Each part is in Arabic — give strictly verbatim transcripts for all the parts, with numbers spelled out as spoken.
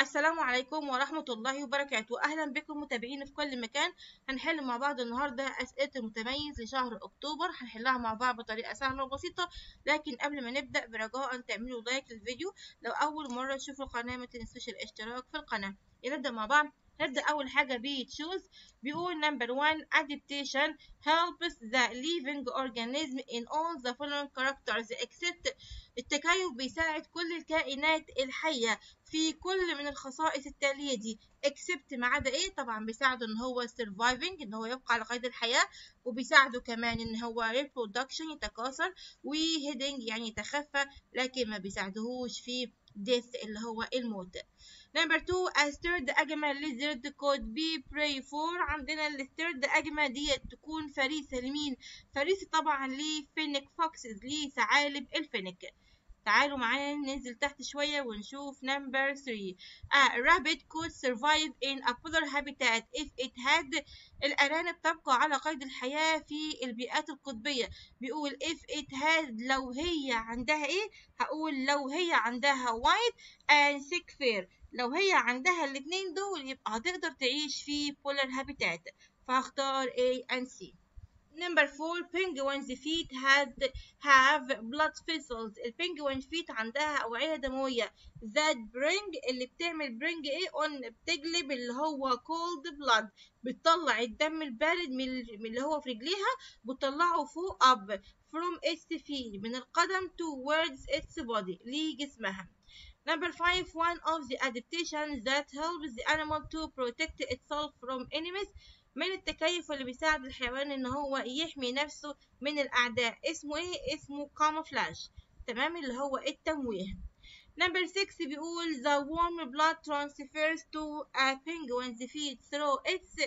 السلام عليكم ورحمة الله وبركاته. أهلا بكم متابعين في كل مكان. هنحل مع بعض النهاردة أسئلة المتميز لشهر أكتوبر، هنحلها مع بعض بطريقة سهلة وبسيطة. لكن قبل ما نبدأ برجاء أن تعملوا لايك للفيديو. لو أول مرة تشوفوا القناة ما تنسوش الاشتراك في القناة. نبدأ مع بعض. نبدأ أول حاجة ب choose. بيقول number one adaptation helps the living organism in all the following characters except. التكيف بيساعد كل الكائنات الحية في كل من الخصائص التالية دي except ما عدا ايه؟ طبعا بيساعده ان هو surviving ان هو يبقى على قيد الحياة، وبيساعده كمان ان هو reproduction يتكاثر، وهيدنج يعني يتخفى، لكن ما بيساعدهوش في death اللي هو الموت. نمبر two a third أجمل lizard could be prey for. عندنا الثيرد أجمل دي تكون فريسة لمين؟ فريسة طبعا لفينيك فوكسز، لثعالب الفينيك. تعالوا معانا ننزل تحت شوية ونشوف number three. A rabbit could survive in a polar habitat if it had. الأرانب تبقى على قيد الحياة في البيئات القطبية. بيقول if it had لو هي عندها إيه؟ هقول لو هي عندها white and thick fur. لو هي عندها الاتنين دول يبقى هتقدر تعيش في polar habitat، فهختار A and C. Number four penguins feet had have blood vessels. البنجوين feet عندها أوعية دموية that bring اللي بتعمل bring ايه on بتجلب اللي هو cold blood، بتطلع الدم البارد من اللي هو في رجليها، بتطلعه فوق up from its feet من القدم towards its body لجسمها. Number five one of the adaptations that helps the animal to protect itself from enemies. من التكيف اللي بيساعد الحيوان ان هو يحمي نفسه من الاعداء اسمه ايه؟ اسمه camouflage، تمام، اللي هو التمويه. Number six بيقول the warm blood transfers to a penguin's feet through its.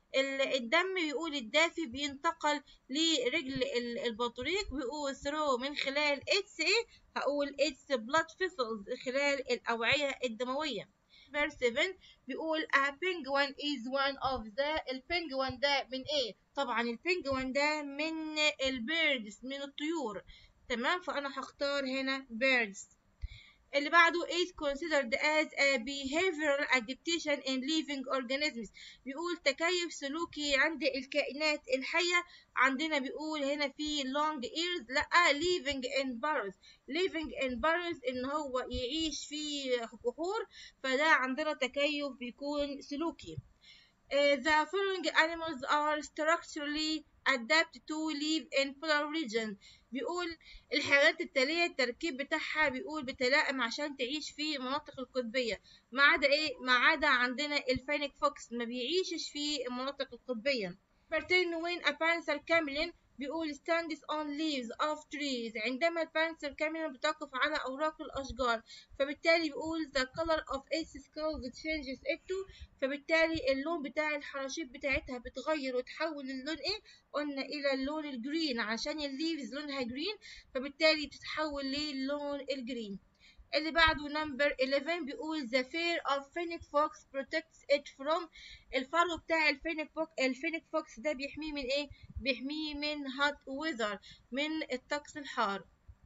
الدم بيقول الدافي بينتقل لرجل البطريق، بيقول through من خلال its ايه؟ هقول its blood vessels خلال الأوعية الدموية. Verse seven بيقول a penguin is one of the. البنجوين ده من ايه؟ طبعا البنجوين ده من البيردز، من الطيور، تمام، فأنا هختار هنا birds. اللي بعده is considered as a behavioral adaptation in living organisms. بيقول تكيف سلوكي عند الكائنات الحية. عندنا بيقول هنا في long ears، لا living in burrows. living in burrows ان هو يعيش في جحور، فده عندنا تكيف بيكون سلوكي. Uh, the following animals are structurally adapted to live in polar region. بيقول الحيوانات التالية التركيب بتاعها بيقول بتلائم عشان تعيش في المناطق القطبية، ما عدا ايه؟ ما عدا عندنا الفينيك فوكس ما بيعيشش في المناطق القطبية. Pertain when a panther chameleon بيقول stands on leaves of trees. عندما البانثر كاميرون بتقف على أوراق الأشجار، فبالتالي بيقول the color of its skull changes into. فبالتالي اللون بتاع الحراشيب بتاعتها بتغير وتحول اللون ايه؟ قلنا إلى اللون الجرين، عشان الليفز لونها جرين، فبالتالي بتتحول للون الجرين. اللي بعده نمبر eleven بيقول the fear of phoenix fox protects it from. الفرو بتاع الفينيك فوكس الفينيك فوكس ده بيحميه من ايه؟ بيحميه من hot weather، من الطقس الحار.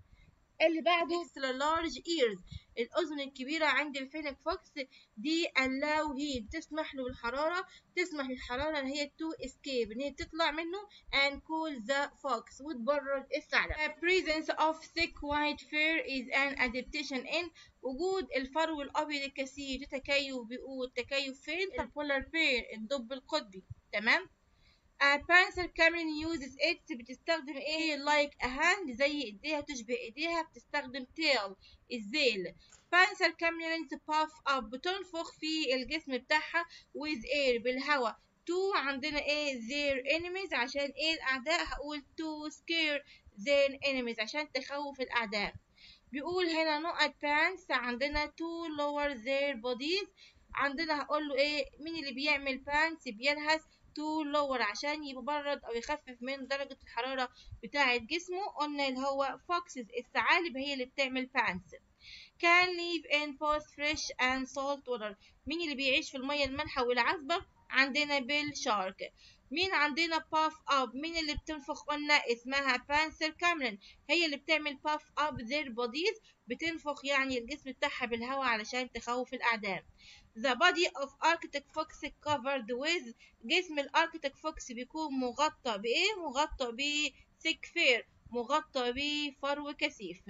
اللي بعده extra large ears. الأذن الكبيرة عند الفينيك فوكس دي allow heat تسمح له بالحرارة، تسمح للحرارة إن هي to escape إن هي تطلع منه and cool the fox وتبرد الثعلب. The presence of thick white fur is an adaptation in. وجود الفرو الأبيض الكثير تكيف. بيقول تكيف فين؟ البولار بير الدب القطبي، تمام. A panther chameleon uses it بتستخدم ايه؟ like a hand زي ايديها، تشبه ايديها، بتستخدم tail الذيل. panther chameleons puff up بتنفخ في الجسم بتاعها with air بالهواء to. عندنا ايه؟ their enemies عشان ايه؟ الاعداء، هقول to scare their enemies عشان تخوف الاعداء. بيقول هنا نقط pants عندنا to lower their bodies. عندنا هقول له ايه؟ مين اللي بيعمل pants؟ بيلهث to lower عشان يبرد او يخفف من درجة الحرارة بتاعة جسمه. قلنا اللي هو foxes الثعالب هي اللي بتعمل pants. can live in both fresh and salt water. مين اللي بيعيش في المية المالحة والعذبة؟ عندنا بالشارك. مين عندنا باف اب؟ مين اللي بتنفخ؟ قلنا اسمها بانسر كاميرون، هي اللي بتعمل باف اب their bodies، بتنفخ يعني الجسم بتاعها بالهواء علشان تخوف الأعداء. The body of Arctic fox covered with، جسم الأركتيك فوكس بيكون مغطى بإيه؟ مغطى ب thick fur، مغطى بفرو كثيف.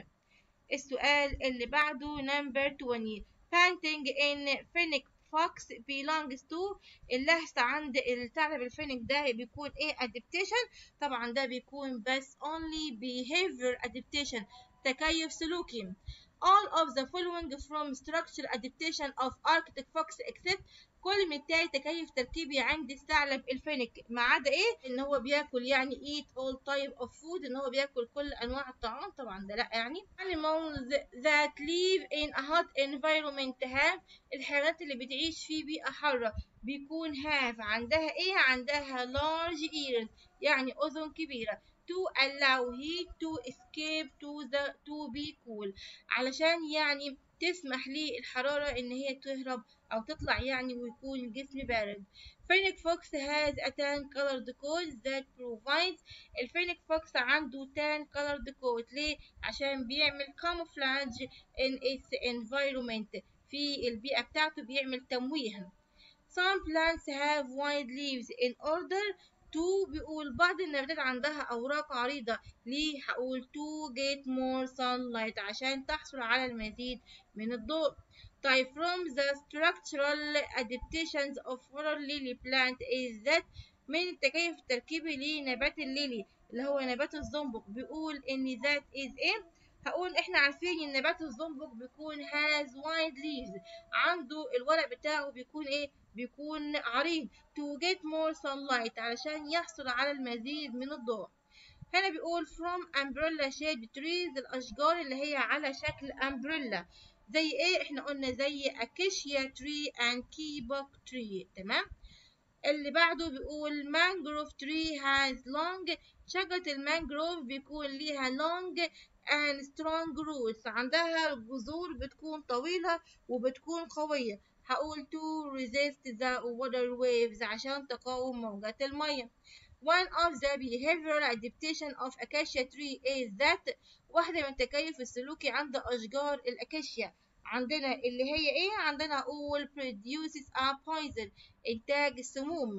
السؤال اللي بعده نمبر عشرين. Panting in Phoenix Fox belongs to، اللهس عند الثعلب الفينيك ده بيكون ايه؟ adaptation. طبعا ده بيكون بس only behavior adaptation، تكيف سلوكي. All of the following from structure adaptation of Arctic fox except، كل من التالي تكيف تركيبي عند الثعلب الفينيك ما عدا ايه؟ ان هو بياكل يعني eat all type of food، ان هو بياكل كل انواع الطعام، طبعا ده لا يعني. animals that live in a hot environment have، الحيوانات اللي بتعيش في بيئة حارة بيكون have عندها ايه؟ عندها large ears، يعني اذن كبيرة. to allow heat to escape to the to be cool، علشان يعني تسمح للحرارة ان هي تهرب او تطلع يعني ويكون الجسم بارد. Fennec fox has a tan colored coat that provides، الفينيك فوكس عنده tan colored coat، ليه؟ عشان بيعمل camouflage in its environment، في البيئة بتاعته بيعمل تمويه. Some plants have wide leaves in order to، بيقول بعض النباتات عندها أوراق عريضة، ليه؟ هقول to get more sunlight، عشان تحصل على المزيد من الضوء. طيب from the structural adaptations of water lily plant is that، من التكيف التركيبي لنبات الليلي اللي هو نبات الزنبق، بيقول إن that is إيه؟ هقول إحنا عارفين إن نبات الزنبق بيكون has wide leaves، عنده الورق بتاعه بيكون إيه؟ بيكون عريض. to get more sunlight، علشان يحصل على المزيد من الضوء. هنا بيقول from umbrella shade trees، الأشجار اللي هي على شكل umbrella، زي إيه؟ إحنا قلنا زي acacia tree and kibok tree، تمام؟ اللي بعده بيقول mangrove tree has long، شجرة المانجروف بيكون ليها long and strong roots، عندها جذور بتكون طويلة وبتكون قوية. هقول to resist the water waves، عشان تقاوم موجات المية. One of the behavioral adaptation of acacia tree is that، واحدة من التكيف السلوكي عند أشجار الأكاشيا عندنا اللي هي إيه؟ عندنا all produces a poison، إنتاج السموم.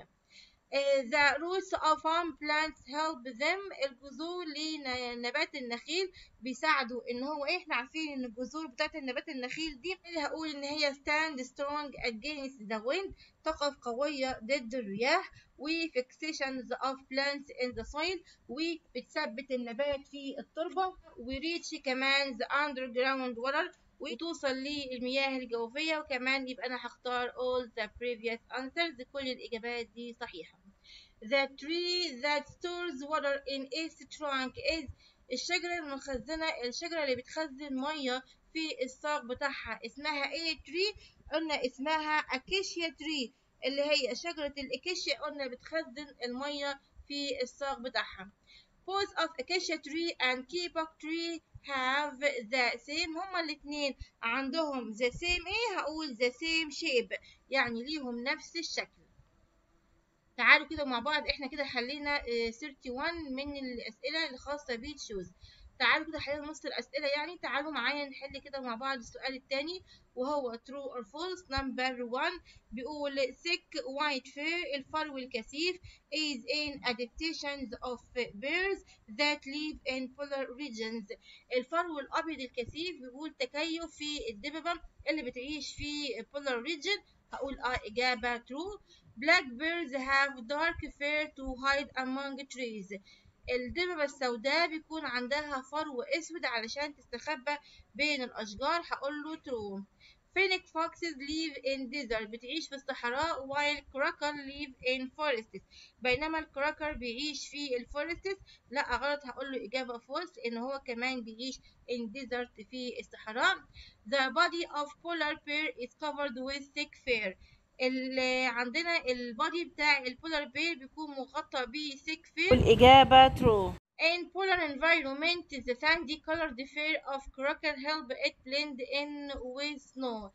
Uh, the roots of farm plants help them، الجذور لنبات النخيل بيساعدوا ان هو ايه؟ احنا عارفين ان الجذور بتاعت النبات النخيل دي اللي هقول ان هي stand strong against the wind، تقف قوية ضد الرياح. و fixations of plants in the soil، وبتثبت النبات في التربة. و reach كمان the underground water، وتوصل للمياه الجوفية. وكمان يبقى أنا هختار all the previous answers، كل الإجابات دي صحيحة. The tree that stores water in its trunk is، الشجرة المخزنة، الشجرة اللي بتخزن مية في الساق بتاعها اسمها ايه tree؟ قلنا اسمها acacia tree، اللي هي شجرة الأكاشيا قلنا بتخزن المية في الساق بتاعها. Both of acacia tree and kibok tree have the same، هما الاتنين عندهم the same ايه؟ هقول the same shape، يعني ليهم نفس الشكل. تعالوا كده مع بعض، احنا كده حلينا واحد وثلاثين من الأسئلة الخاصة بالتشوز. تعالوا كده حلينا نص الأسئلة يعني. تعالوا معايا نحل كده مع بعض السؤال التاني وهو true or false. number one بيقول thick white fur، الفرو الكثيف is an adaptation of birds that live in polar regions، الفرو الأبيض الكثيف بيقول تكيف في الدببة اللي بتعيش في polar region. هقول اه إجابة true. Blackbirds have dark fur to hide among trees، الدببة السوداء بيكون عندها فرو اسود علشان تستخبى بين الاشجار. هقول له true. Fennec foxes live in desert، بتعيش في الصحراء. while crocker live in forests، بينما الكراكر بيعيش في الفورستس. لا غلط، هقول له اجابة false، لان هو كمان بيعيش in desert في الصحراء. The body of polar bear is covered with thick fur، اللي عندنا البادي بتاع البولار بير بيكون مغطى ب thick fur، والإجابة true. In polar environment the sandy colored fur of crocker help it blend in with snow،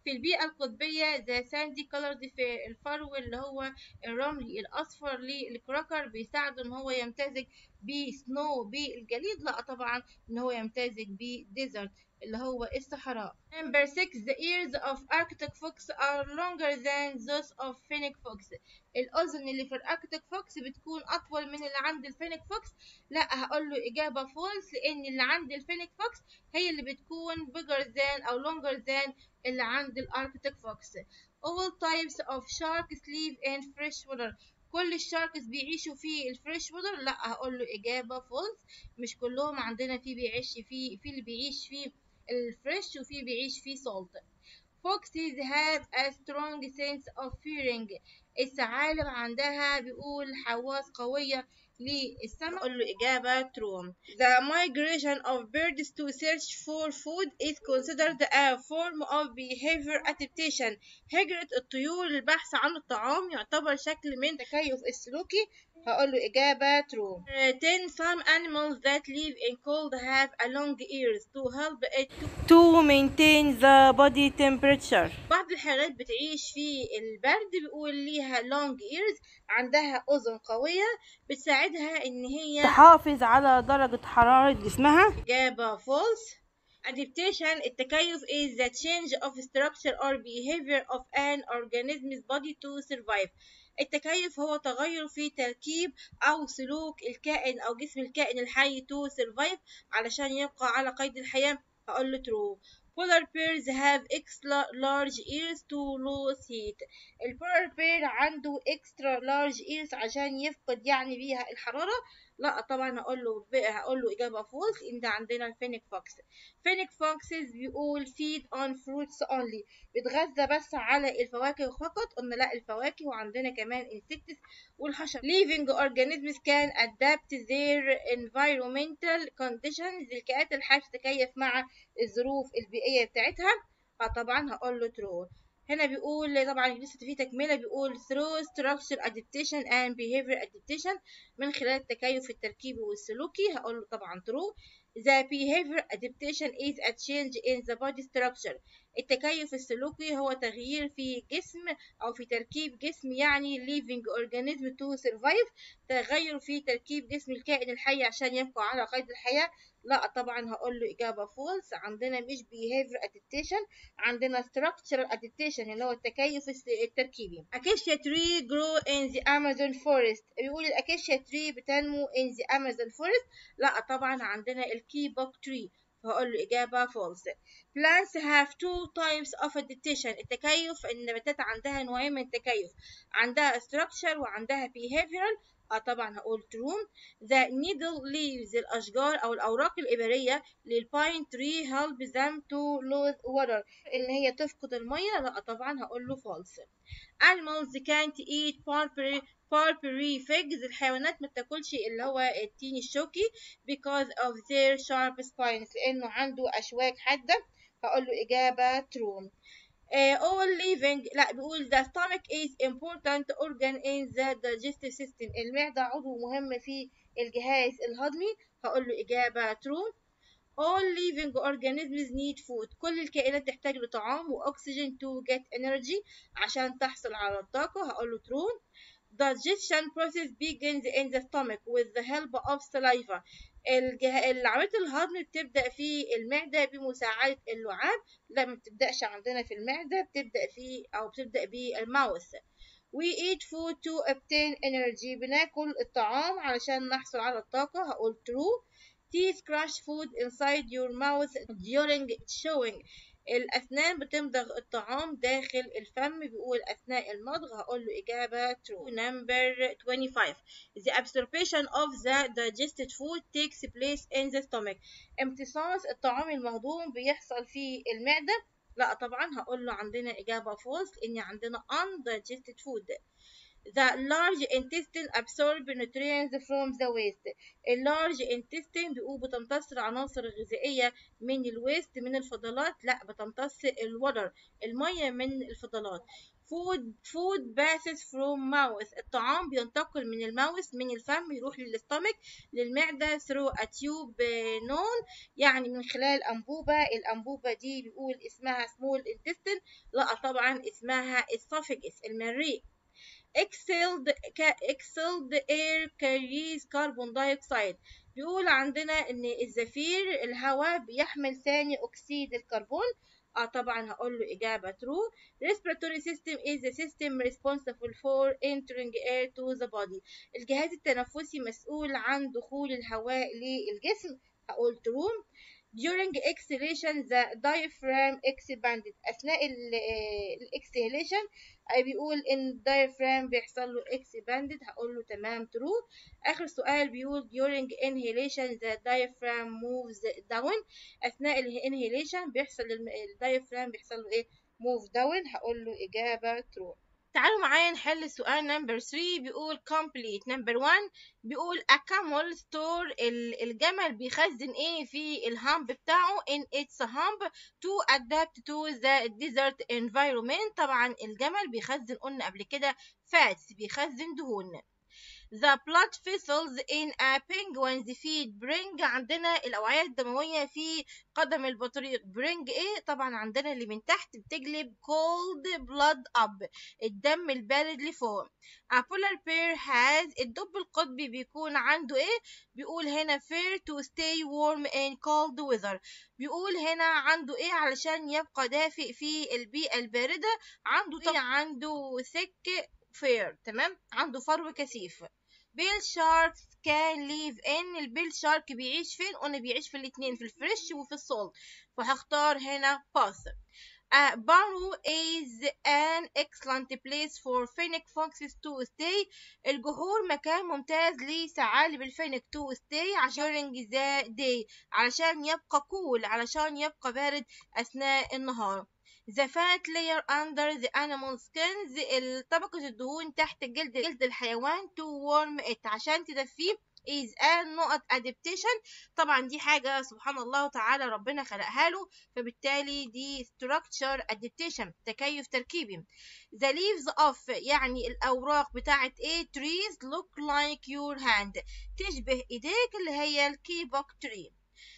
في البيئة القطبية the sandy colored في الفرو اللي هو الرملي الأصفر للكراكر بيساعده إن هو يمتزج بسنو بالجليد. لا طبعا إن هو يمتزج بديزرت اللي هو الصحراء. Number six, the ears of Arctic fox are longer than those of Fennec fox. الأذن اللي في الأركتيك فوكس بتكون أطول من اللي عند الفينيك فوكس. لا هقول له إجابة فولس، لأن اللي عند الفينيك فوكس هي اللي بتكون bigger than أو longer than اللي عند الأركتيك فوكس. All types of sharks live in fresh water. كل الشاركس بيعيشوا في الفريش وودر. لا هقول له إجابة فولس، مش كلهم عندنا في بيعيش في في اللي بيعيش في الفريش وفي بيعيش في salt. Foxes have a strong sense of hearing. الثعالب عندها بيقول حواس قوية للسمع. أقول له إجابة true. The migration of birds to search for food is considered a form of behavior adaptation. هجرة الطيور للبحث عن الطعام يعتبر شكل من التكيف السلوكي. هقول له إجابة true. ten Some animals that live in cold have a long ears to help it to maintain the body temperature. بعض الحيوانات بتعيش في البرد بيقول ليها long ears، عندها أذن قوية بتساعدها إن هي تحافظ على درجة حرارة جسمها. إجابة false. Adaptation التكيف is the change of structure or behavior of an organism's body to survive. التكيف هو تغير في تركيب أو سلوك الكائن أو جسم الكائن الحي to survive علشان يبقى على قيد الحياة. هقول له true. Polar bears have extra large ears to lose heat. البولار بير عنده extra large ears عشان يفقد يعني بيها الحرارة. لا طبعا هقول له هقول له إجابة false، إن ده عندنا الفينيك فوكس. فينيك فوكسز بيقول feed on fruits only، بيتغذى بس على الفواكه فقط. قلنا لا الفواكه، وعندنا كمان insects والحشرات. living organisms can adapt their environmental conditions. الكائنات الحية تتكيف مع الظروف البيئية بتاعتها. فطبعا هقول له true. هنا بيقول طبعا لسه في تكملة، بيقول through structure adaptation and behavior adaptation، من خلال التكيف التركيبي والسلوكي. هقول له طبعا true. The behavior adaptation is a change in the body structure. التكيف السلوكي هو تغيير في جسم أو في تركيب جسم يعني living organism to survive، تغير في تركيب جسم الكائن الحي عشان يبقى على قيد الحياة. لا طبعا هقول له إجابة false، عندنا مش behavior adaptation، عندنا structural adaptation اللي هو التكيف التركيبي. Acacia tree grow in the Amazon forest. بيقول الأكاشيا tree بتنمو in the Amazon forest. لا طبعا عندنا الكيبوك tree، فهقول له إجابة false. Plants have two types of adaptation. التكيف النباتات عندها نوعين من التكيف، عندها structure وعندها behavioral. اه طبعا هقول true. The needle leaves الأشجار أو الأوراق الإبرية للباين tree help them to lose water، إن هي تفقد المية. لا طبعا هقول له false. Animals can't eat pulpery pulpery figs. الحيوانات ما بتاكلش اللي هو التين الشوكي because of their sharp spines، لأنه عنده أشواك حادة. هقول له إجابة true. Uh, all living لا بيقول the stomach is important organ in the digestive system. المعدة عضو مهم في الجهاز الهضمي. هقول له إجابة true. All living organisms need food. كل الكائنات تحتاج لطعام وأكسجين to get energy عشان تحصل على الطاقة. هقول له true. Digestion process begins in the stomach with the help of saliva. الجه... عملية الهضم بتبدأ في المعدة بمساعدة اللعاب. لا ما بتبدأش عندنا في المعدة، بتبدأ في أو بتبدأ بالماوس. We eat food to obtain energy. بناكل الطعام علشان نحصل على الطاقة. هقول true. Teeth crush food inside your mouth during chewing. الأسنان بتمضغ الطعام داخل الفم. بيقول أثناء المضغ. هقول له إجابة true. Number twenty-five. The absorption of the digested food takes place in the stomach. امتصاص الطعام المهضوم بيحصل في المعدة. لا طبعا هقول له عندنا إجابة false، إن عندنا undigested food. The large intestine absorb nutrients from the waste. ال large intestine بيقول بتمتص العناصر الغذائية من الويست من الفضلات، لا بتمتص الوتر المية من الفضلات. food food passes from mouth. الطعام بينتقل من الماوث من الفم يروح للاستمك للمعدة through a tube known، يعني من خلال أنبوبة. الأنبوبة دي بيقول اسمها small intestine، لا طبعا اسمها esophagus المريء. exhaled exhaled air carries carbon dioxide. بيقول عندنا ان الزفير الهواء بيحمل ثاني اكسيد الكربون. اه طبعا هقول له اجابه true. respiratory system is the system responsible for entering air to the body. الجهاز التنفسي مسؤول عن دخول الهواء للجسم، هقول true. during exhalation the diaphragm expanded. اثناء الاكسهيليشن بيقول ان الدايفرام بيحصل له expanded، هقول له تمام true. اخر سؤال بيقول during inhalation the diaphragm moves down. اثناء الانهيليشن بيحصل الدايفرام بيحصل له ايه move down، هقول له اجابه true. تعالوا معايا نحل السؤال نمبر ثلاثة. بيقول complete. نمبر واحد بيقول a camel store. الجمل بيخزن ايه في الهامب بتاعه in its hump to adapt to the desert environment. طبعا الجمل بيخزن قلنا قبل كده fats، بيخزن دهون. The blood vessels in a penguin's feet bring. عندنا الأوعية الدموية في قدم البطريق bring ايه؟ طبعا عندنا اللي من تحت بتجلب cold blood up، الدم البارد لفوق. A polar bear has. الدب القطبي بيكون عنده ايه؟ بيقول هنا fear to stay warm in cold weather. بيقول هنا عنده ايه علشان يبقى دافئ في البيئة الباردة؟ عنده طبعا عنده thick fur، تمام، عنده فرو كثيف. بيل شاركس كان ليف ان. البيل شارك بيعيش فين؟ قلنا بيعيش في الاثنين، في الفريش وفي السولت، فهختار هنا باث. Uh, Barrow is an excellent place for fennec foxes to stay. الجحور مكان ممتاز لثعالب الفينيك to stay عشان during the day، علشان يبقى cool، علشان يبقى بارد أثناء النهار. The fat layer under the animal skins. طبقة الدهون تحت جلد جلد الحيوان to warm it عشان تدفيه is a نقط adaptation. طبعا دي حاجة سبحان الله تعالى ربنا خلقها له، فبالتالي دي structure adaptation تكيف تركيبي. the leaves of يعني الأوراق بتاعت ايه trees look like your hand، تشبه ايديك اللي هي الكيبوك tree.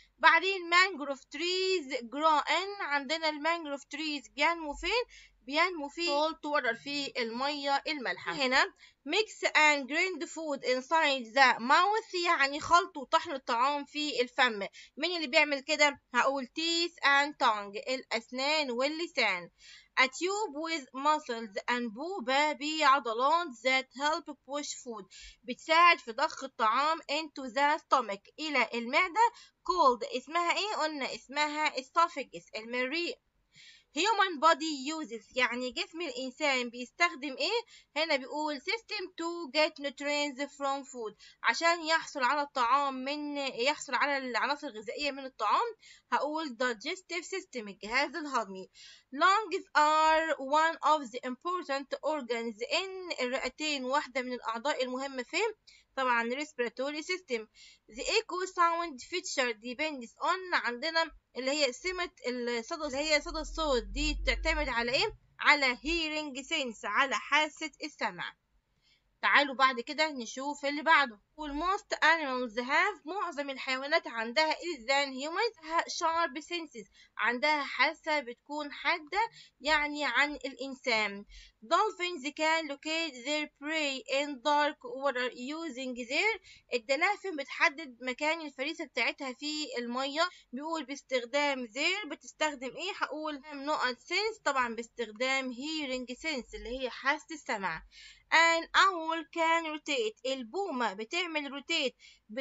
بعدين mangrove trees grow in. عندنا المانجروف trees بينمو فين؟ بينمو في salt water في المية المالحة. هنا mix and grind food inside the mouth يعني خلط وطحن الطعام في الفم. مين اللي بيعمل كده؟ هقول teeth and tongue الأسنان واللسان. A tube with muscles أنبوبة بعضلات that help push food بتساعد في ضخ الطعام into the stomach إلى المعدة called اسمها ايه؟ قلنا اسمها esophagus المريء. human body uses يعني جسم الإنسان بيستخدم إيه؟ هنا بيقول system to get nutrients from food عشان يحصل على الطعام من يحصل على العناصر الغذائية من الطعام، هقول digestive system الجهاز الهضمي. lungs are one of the important organs in. الرئتين واحدة من الأعضاء المهمة فين؟ طبعا respiratory system. the echo sound feature depends on. عندنا اللي هي سمة الصدى اللي هي صدى الصوت دي بتعتمد على ايه؟ على hearing sense على حاسة السمع. تعالوا بعد كده نشوف اللي بعده. most animals have. معظم الحيوانات عندها is than humans sharp senses عندها حاسة بتكون حادة يعني عن الإنسان. dolphins can locate their prey in dark water using their. الدلافين بتحدد مكان الفريسة بتاعتها في المية، بيقول باستخدام their. بتستخدم ايه؟ هقول نقط sense طبعا باستخدام hearing sense اللي هي حاسة السمع. an owl can rotate. البومة بتعمل rotate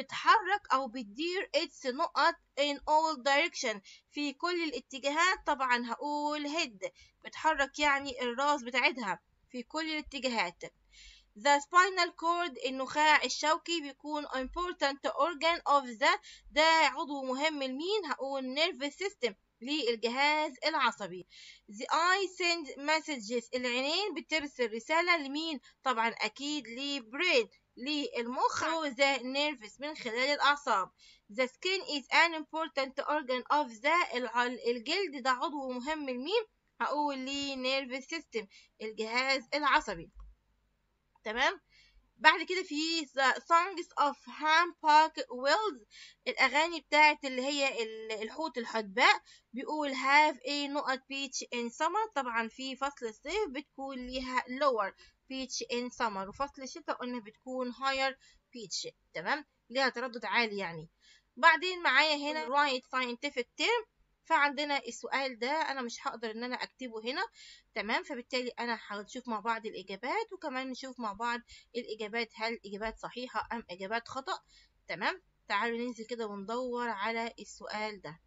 بتحرك أو بتدير its نقط in all direction في كل الاتجاهات. طبعا هقول head بتحرك يعني الراس بتاعتها في كل الاتجاهات. the spinal cord النخاع الشوكي بيكون important organ of the. ده عضو مهم لمين؟ هقول nervous system للجهاز العصبي. The eye sends messages. العينين بترسل رسالة لمين؟ طبعا أكيد لبرين للمخ through the nerves من خلال الأعصاب. The skin is an important organ of the الجلد ده عضو مهم لمين؟ هقول لي nervous system الجهاز العصبي. تمام. بعد كده في songs of humpback whales الأغاني بتاعت اللي هي الحوت الحدباء. بيقول have a نقط beach in summer. طبعا في فصل الصيف بتكون ليها lower beach in summer، وفصل الشتاء قلنا بتكون higher beach. تمام، ليها تردد عالي يعني. بعدين معايا هنا write scientific term. فعندنا السؤال ده انا مش هقدر ان انا اكتبه هنا. تمام، فبالتالي انا هنشوف مع بعض الاجابات، وكمان نشوف مع بعض الاجابات هل اجابات صحيحة ام اجابات خطأ. تمام، تعالوا ننزل كده وندور على السؤال ده.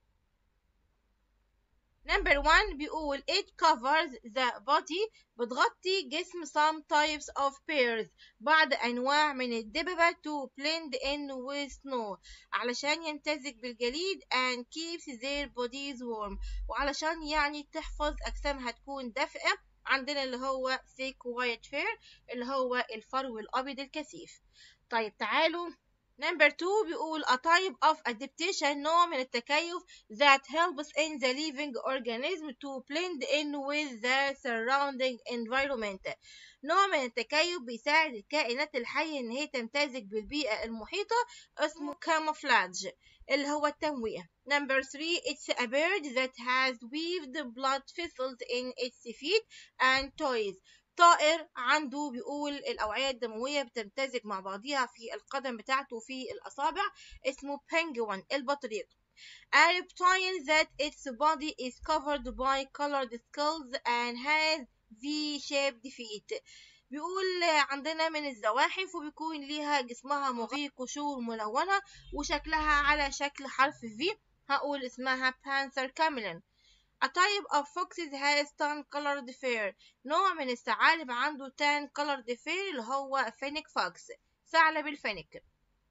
Number one بيقول it covers the body بتغطي جسم some types of birds بعض أنواع من الدببة to blend in with snow علشان يمتزج بالجليد and keeps their bodies warm وعلشان يعني تحفظ أجسامها تكون دافئة. عندنا اللي هو thick white fur اللي هو الفرو الأبيض الكثيف. طيب تعالوا Number two بيقول a type of adaptation نوع من التكيف that helps in the living organism to blend in with the surrounding environment. نوع من التكيف بيساعد الكائنات الحية إن هي تمتزج بالبيئة المحيطة اسمه camouflage اللي هو التمويه. Number three it's a bird that has weaved blood vessels in its feet and toes. طائر عنده بيقول الأوعية الدموية بتمتزج مع بعضها في القدم بتاعته وفي الأصابع اسمه penguin البطريق. A reptile that its body is covered by colored scales and has V-shaped feet. بيقول عندنا من الزواحف وبيكون ليها جسمها مغطي قشور ملونة وشكلها على شكل حرف V. هقول اسمها panther chameleon. A type of foxes has tan colored fur. نوع من الثعالب عنده tan colored fur اللي هو fennec fox ثعلب الفنك.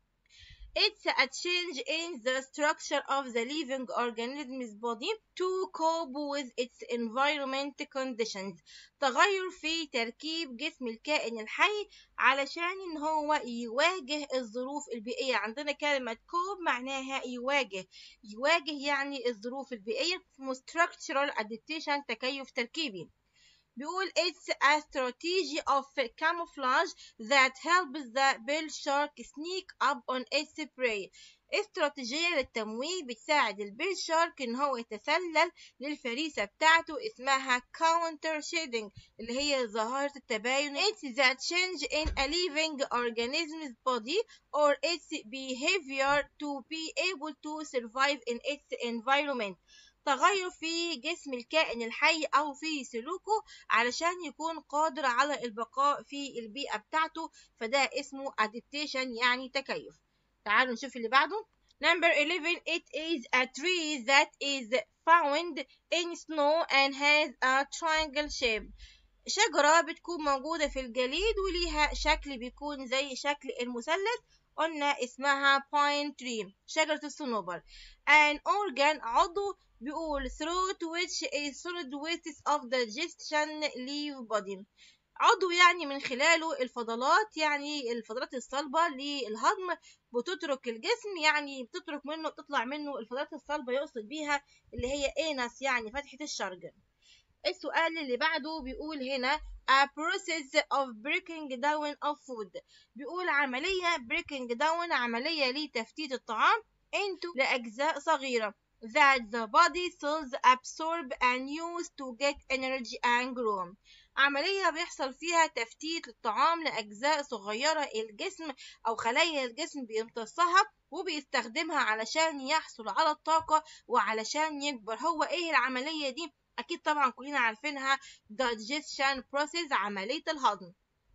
It's a change in the structure of the living organism's body to cope with its environment conditions. تغير في تركيب جسم الكائن الحي علشان ان هو يواجه الظروف البيئية. عندنا كلمة cope معناها يواجه. يواجه يعني الظروف البيئية. اسمه structural adaptation تكيف تركيبي. بيقول it's a strategy of camouflage that helps the bill shark sneak up on its prey. استراتيجية للتمويه بتساعد البيل شارك ان هو يتسلل للفريسة بتاعته اسمها counter shading اللي هي ظاهرة التباين. It's the change in a living organism's body or its behavior to be able to survive in its environment. تغير في جسم الكائن الحي أو في سلوكه علشان يكون قادر على البقاء في البيئة بتاعته، فده اسمه adaptation يعني تكيف. تعالوا نشوف اللي بعده. Number eleven it is a tree that is found in snow and has a triangle shape. شجرة بتكون موجودة في الجليد وليها شكل بيكون زي شكل المثلث. قلنا اسمها pine tree شجرة الصنوبر. An organ عضو بيقول through which a solid waste of digestion leave body. عضو يعني من خلاله الفضلات يعني الفضلات الصلبة للهضم بتترك الجسم، يعني بتترك منه بتطلع منه الفضلات الصلبة يقصد بيها اللي هي anus يعني فتحة الشرج. السؤال اللي بعده بيقول هنا a process of breaking down of food. بيقول عملية breaking down عملية لتفتيت الطعام into لأجزاء صغيرة that the body cells absorb and use to get energy and grow. عملية بيحصل فيها تفتيت الطعام لأجزاء صغيرة الجسم أو خلايا الجسم بيمتصها وبيستخدمها علشان يحصل على الطاقة وعلشان يكبر. هو إيه العملية دي؟ أكيد طبعا كلنا عارفينها digestion process عملية الهضم.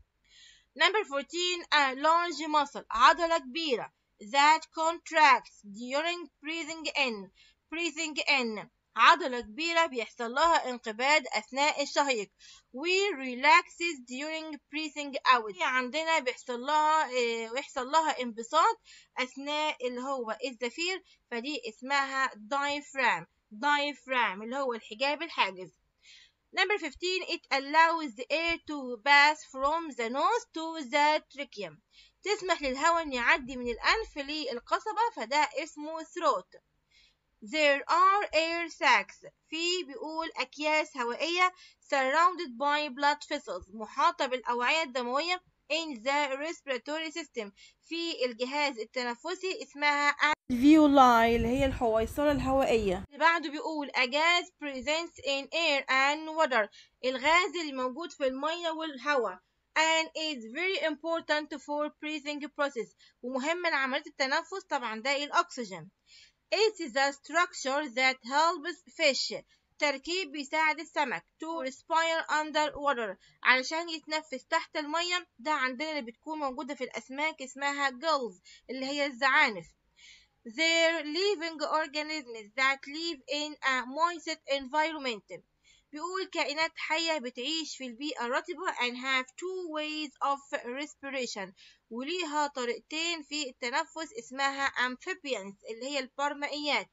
Number fourteen a large muscle عضلة كبيرة that contracts during breathing in. breathing in عضلة كبيرة بيحصل لها انقباض أثناء الشهيق و relaxes during breathing out. عندنا بيحصل لها بيحصل لها انبساط أثناء اللي هو الزفير، فدي اسمها diaphragm diaphragm اللي هو الحجاب الحاجز. Number fifteen, it allows the air to pass from the nose to the trachea. تسمح للهواء إن يعدي من الأنف للقصبة، فده اسمه throat. There are air sacs. في بيقول أكياس هوائية surrounded by blood vessels. محاطة بالأوعية الدموية in the respiratory system. في الجهاز التنفسي اسمها alveoli اللي هي الحويصلة الهوائية. اللي بعده بيقول a gas present in air and water. الغاز اللي موجود في المية والهواء and is very important for breathing process. ومهم لعملية التنفس، طبعا ده الأكسجين. It is a structure that helps fish. تركيب بيساعد السمك to respire underwater علشان يتنفس تحت المية. ده عندنا اللي بتكون موجودة في الأسماك اسمها gills اللي هي الزعانف. They're living organisms that live in a moist environment. بيقول كائنات حية بتعيش في البيئة الرطبة and have two ways of respiration. وليها طريقتين في التنفس اسمها amphibians اللي هي البرمائيات.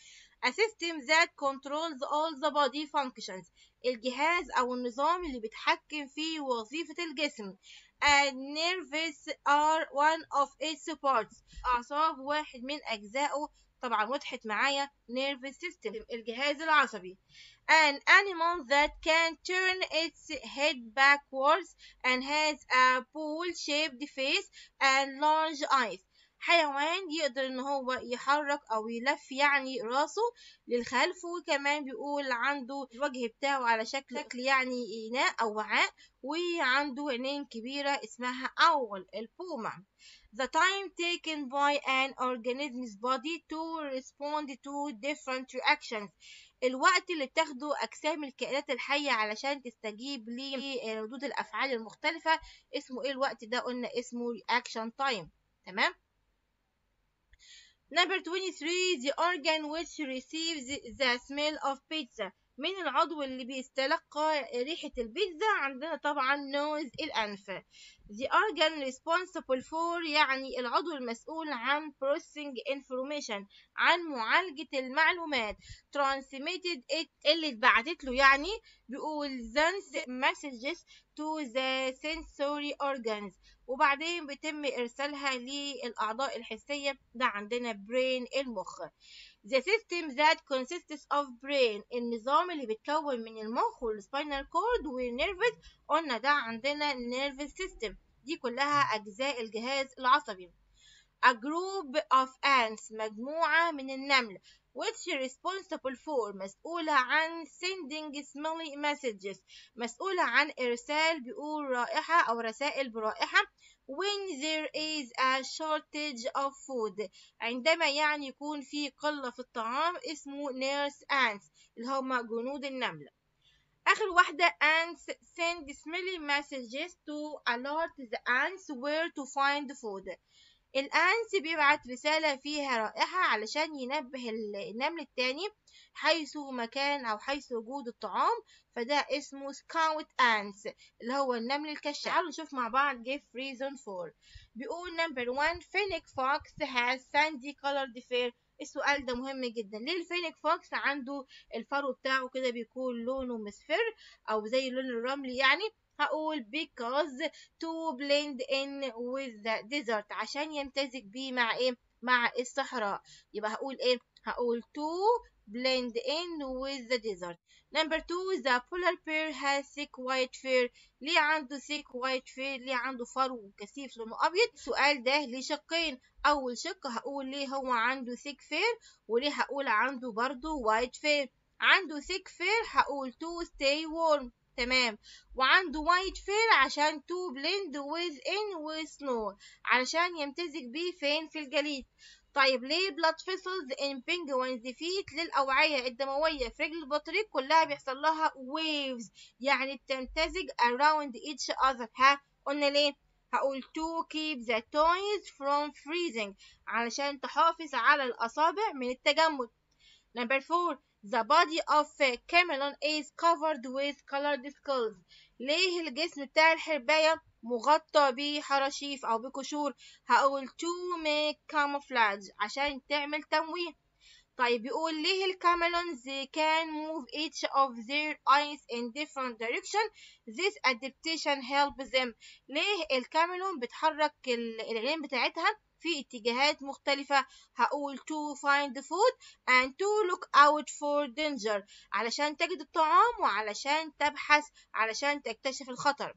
A system that controls all the body functions. الجهاز أو النظام اللي بيتحكم في وظيفة الجسم. And nerves are one of its parts. أعصاب واحد من أجزائه. طبعا وضحت معايا nervous system الجهاز العصبي. An animal that can turn its head backwards and has a bowl-shaped face and large eyes. حيوان يقدر ان هو يحرك او يلف يعني راسه للخلف، وكمان بيقول عنده الوجه بتاعه على شكل شكل يعني إناء او وعاء، وعنده عينين كبيرة اسمها أول البومة. The time taken by an organism's body to respond to different reactions. الوقت اللي بتاخده أجسام الكائنات الحية علشان تستجيب لردود الأفعال المختلفة اسمه إيه الوقت ده؟ قلنا اسمه reaction time. تمام. Number twenty-three, the organ which receives the smell of pizza. من العضو اللي بيستلقى ريحة البيتزا عندنا طبعا nose الأنف. The organ responsible for يعني العضو المسؤول عن processing information عن معالجة المعلومات. Transmitted it اللي اتبعتت له يعني بيقول sends messages to the sensory organs. وبعدين بيتم إرسالها للأعضاء الحسية. ده عندنا brain المخ. The system that consists of brain النظام اللي بيتكون من المخ والspinal cord والnerves. قلنا ده عندنا nervous system. دي كلها أجزاء الجهاز العصبي. A group of ants مجموعة من النمل which responsible for مسؤولة عن sending smelly messages مسؤولة عن إرسال بيقول رائحة أو رسائل برائحة when there is a shortage of food عندما يعني يكون في قلة في الطعام اسمه nurse ants اللي هما جنود النمل. آخر واحدة ants send smelly messages to alert the ants where to find food. الأنس بيبعت رسالة فيها رائحة علشان ينبه النمل التاني حيث مكان أو حيث وجود الطعام، فده اسمه scout ants اللي هو النمل الكشاف. تعالوا نشوف مع بعض give reason for. بيقول number one fennec fox has sandy colored fur. السؤال ده مهم جدا. ليه الفينيك فوكس عنده الفرو بتاعه كده بيكون لونه مصفر أو زي لون الرمل يعني؟ هقول because to blend in with the desert عشان يمتزج بيه مع ايه؟ مع الصحراء. يبقى هقول ايه؟ هقول to blend in with the desert. Number two, the polar bear has thick white fur. ليه عنده thick white fur؟ ليه عنده فرو كثيف لونه أبيض؟ السؤال ده ليه شقين. أول شق هقول ليه هو عنده thick fur، وليه هقول عنده برضو white fur. عنده thick fur هقول to stay warm. تمام. وعنده وايت فير عشان to blend with in with snow علشان يمتزج بيه فين؟ في الجليد. طيب ليه blood vessels in penguins feet؟ للأوعية الدموية في رجل البطريق كلها بيحصل لها waves يعني بتمتزج around each other. ها قلنا ليه؟ هقول to keep the toes from freezing علشان تحافظ على الأصابع من التجمد. Number four, the body of a chameleon is covered with colored skulls. ليه الجسم بتاع الحرباية مغطى بحراشيف أو بقشور؟ هقول to make camouflage عشان تعمل تمويه. طيب بيقول ليه الكاميلونز can move each of their eyes in different direction. This adaptation helps them. ليه الكاميلون بتحرك العين بتاعتها في اتجاهات مختلفة؟ هقول to find food and to look out for danger. علشان تجد الطعام وعلشان تبحث علشان تكتشف الخطر.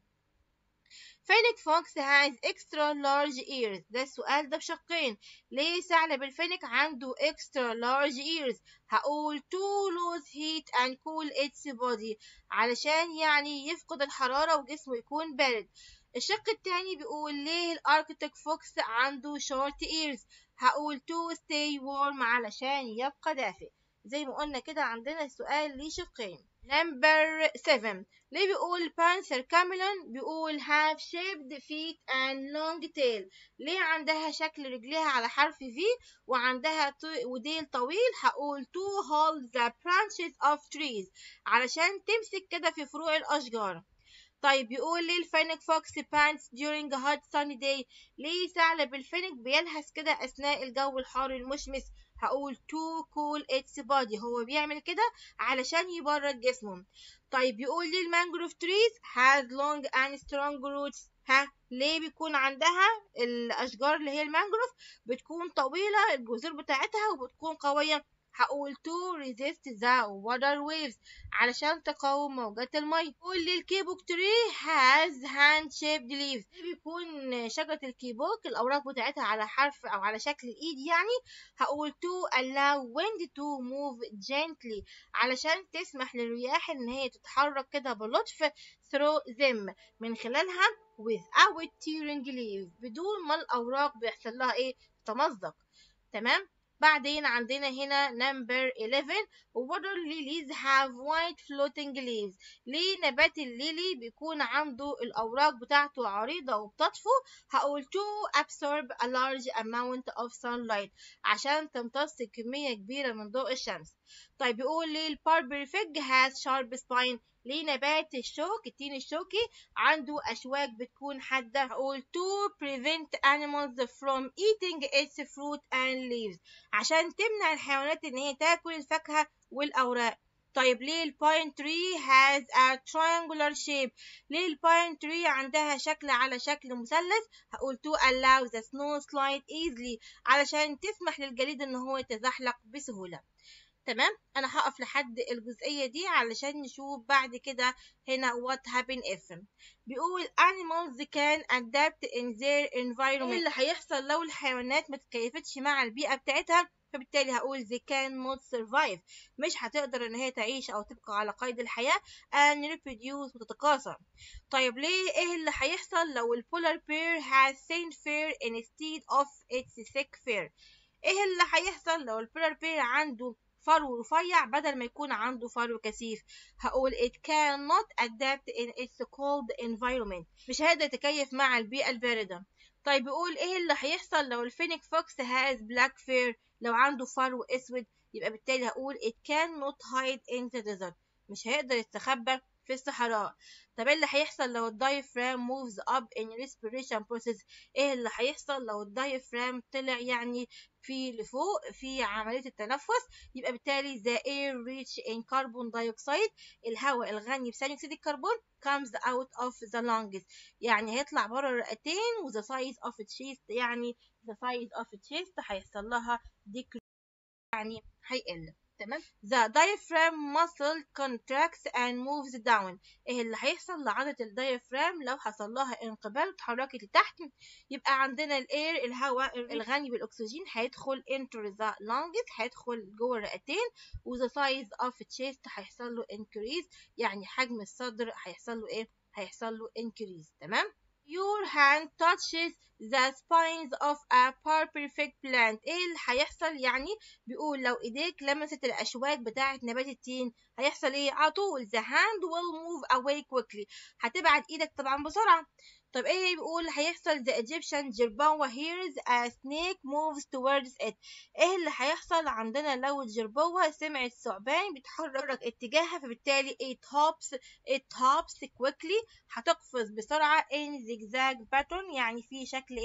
Fennec fox has extra large ears. ده السؤال ده بشقين. ليه ثعلب الفينيك عنده extra large ears؟ هقول to lose heat and cool its body. علشان يعني يفقد الحرارة وجسمه يكون بارد. الشق التاني بيقول ليه الاركتيك فوكس عنده short ears؟ هقول to stay warm علشان يبقى دافئ. زي ما قلنا كده عندنا السؤال ليه شقين. Number seven. ليه بيقول بانثر كاميلون؟ بيقول have shaped feet and long tail. ليه عندها شكل رجليها على حرف V وعندها وديل طويل؟ هقول to hold the branches of trees. علشان تمسك كده في فروع الأشجار. طيب بيقول ليه الفينيك فوكس pants during a hot sunny day؟ ليه ثعلب الفينيك بيلهث كده أثناء الجو الحار المشمس؟ هقول to cool its body. هو بيعمل كده علشان يبرد جسمه. طيب بيقول ليه المانجروف trees has long and strong roots؟ ها ليه بيكون عندها الأشجار اللي هي المانجروف بتكون طويلة الجذور بتاعتها وبتكون قوية؟ هقول to resist the water waves. علشان تقاوم موجات المية. بيقول لي الكيبوك tree has hand shaped leaves. بيكون شجرة الكيبوك الأوراق بتاعتها على حرف أو على شكل الإيد يعني. هقول to allow wind to move gently. علشان تسمح للرياح إن هي تتحرك كده بلطف through them من خلالها without tearing leaves. بدون ما الأوراق بيحصل لها إيه تمزق. تمام. بعدين عندنا هنا number eleven. water lilies have white floating leaves. ليه نبات الليلي بيكون عنده الأوراق بتاعته عريضة وبتطفو؟ هقول to absorb a large amount of sunlight. عشان تمتص كمية كبيرة من ضوء الشمس. طيب بيقول ليه الباربر fig has sharp spine؟ ليه نبات الشوك التين الشوكي عنده أشواك بتكون حادة؟ هقول to prevent animals from eating its fruit and leaves. عشان تمنع الحيوانات ان هي تاكل الفاكهة والأوراق. طيب ليه الباين تري has a triangular shape؟ ليه الباين تري عندها شكل على شكل مثلث؟ هقول to allow the snow slide easily. علشان تسمح للجليد ان هو يتزحلق بسهولة. تمام. انا هقف لحد الجزئية دي علشان نشوف بعد كده هنا what happen if. بيقول animals can adapt in their environment. ايه اللي هيحصل لو الحيوانات ما تكيفتش مع البيئة بتاعتها؟ فبالتالي هقول they cannot survive. مش هتقدر ان هي تعيش او تبقى على قيد الحياة and reproduce وتتكاثر. طيب ليه ايه اللي هيحصل لو البولار bear has thin fur instead of its thick fur؟ ايه اللي هيحصل لو البولار بير عنده فرو رفيع بدل ما يكون عنده فرو كثيف؟ هقول it cannot adapt in its cold environment. مش هيقدر يتكيف مع البيئة الباردة. طيب بيقول ايه اللي هيحصل لو الفينيك فوكس has black fur؟ لو عنده فرو اسود يبقى بالتالي هقول it cannot hide in the desert. مش هيقدر يستخبى في الصحراء. طب ايه اللي هيحصل لو الدايفرام moves up in respiration process؟ ايه اللي هيحصل لو الدايفرام طلع يعني في لفوق في عملية التنفس؟ يبقى بالتالي the air rich in carbon dioxide. الهواء الغني بثاني أكسيد الكربون comes out of the lungs. يعني هيطلع بره الرئتين و the size of chest يعني the size of chest هيحصل لها decrease يعني هيقل. تمام. the diaphragm muscle contracts and moves down. ايه اللي هيحصل لعضلة الدايفرام لو حصل لها انقباض واتحركت لتحت؟ يبقى عندنا الاير الهواء الغني بالاكسجين هيدخل into the lungs هيدخل جوه الرئتين و the size of chest هيحصل له increase يعني حجم الصدر هيحصل له ايه؟ هيحصل له increase. تمام. Your hand touches the spines of a perfect plant. ايه اللي هيحصل يعني؟ بيقول لو ايديك لمست الاشواك بتاعه نبات التين هيحصل ايه؟ على طول the hand will move away quickly. هتبعد ايدك طبعا بسرعة. طب ايه بيقول هيحصل the Egyptian jerboa hears a snake moves towards it. ايه اللي هيحصل عندنا لو الجربوة سمعت ثعبان بيتحرك اتجاهها فبالتالي it hops it hops quickly هتقفز بسرعة in zigzag pattern يعني في شكل ايه؟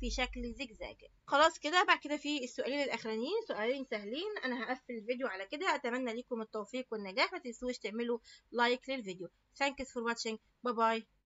في شكل زجزاج. خلاص كده. بعد كده في السؤالين الاخرانيين، سؤالين سهلين. انا هقفل الفيديو على كده. اتمنى لكم التوفيق والنجاح. ما تنسوش تعملوا لايك للفيديو. Thanks for watching. باي باي.